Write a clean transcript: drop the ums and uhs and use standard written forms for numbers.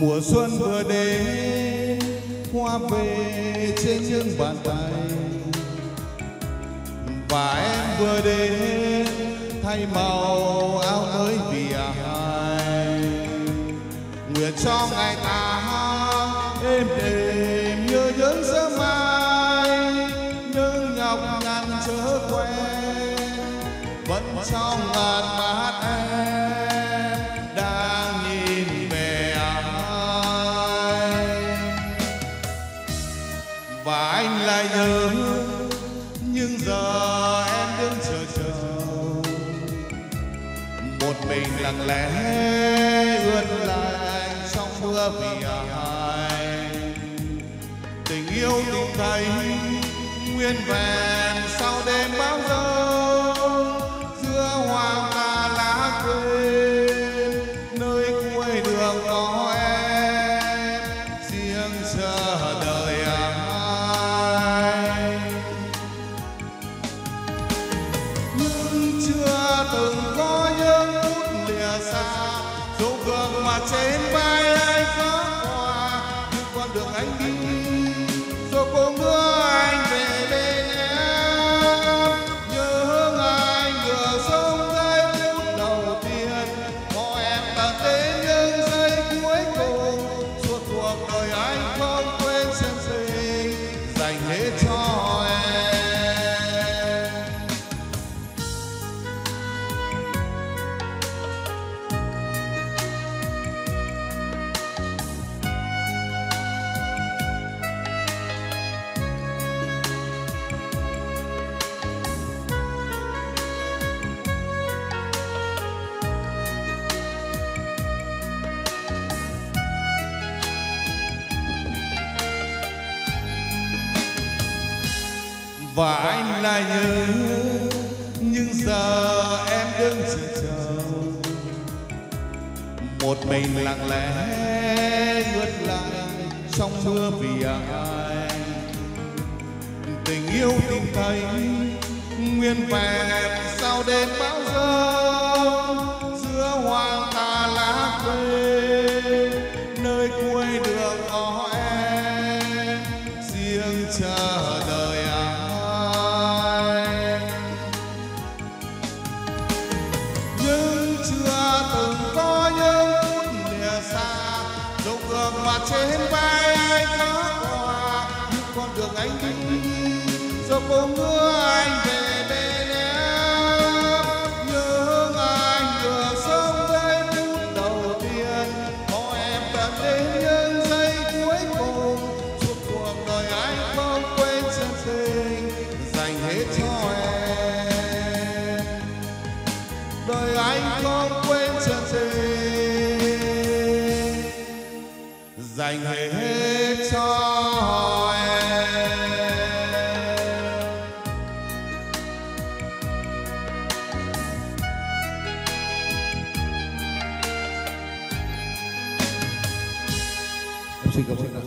Mùa xuân vừa đến, hoa về trên những bàn tay, và em vừa đến thay màu áo mới vì ai. Nguyện cho ngày tháng êm đềm như những sớm mai, những nhọc nhằn chớ quên vẫn trong ngàn mắt em đang nhìn về ai. Và anh lại nhớ nhưng giờ em đứng chờ một mình lặng lẽ ướt lạnh trong mưa vì ai. Tình yêu tìm thấy nguyên vẹn sau đêm bão giông, giữa hoang ca lá quên nơi cuối đường có em riêng chờ đợi ai. Nhưng chưa từng có những phút lìa xa, dấu gương mặt trên vai anh khắc họa những con đường anh đi, rồi cùng đưa anh về bên em. Nhớ anh vừa sống giây phút đầu tiên, có em tận đến những giây cuối cùng. Suốt cuộc đời anh không quên chân tình dành hết cho em. Và anh lại nhớ nhưng giờ em đứng chờ một mình lặng lẽ ướt lạnh trong mưa vì ai. Tình yêu tìm thấy nguyên vẹn sau đêm bão giông, giữa hoang tà lá quê nơi cuối đường có em riêng chờ đợi ai. Nhưng chưa từng có những phút lìa xa, dấu gương mặt trên vai anh khắc họa những con đường anh đi, rồi cùng đưa anh về bên em. Nhớ anh vừa sống giây phút đầu tiên, có em tận đến những giây cuối cùng. Suốt cuộc đời anh không quên chân tình dành hết cho em. Đời anh không quên chân tình dành hết cho em. Em xin cảm ơn.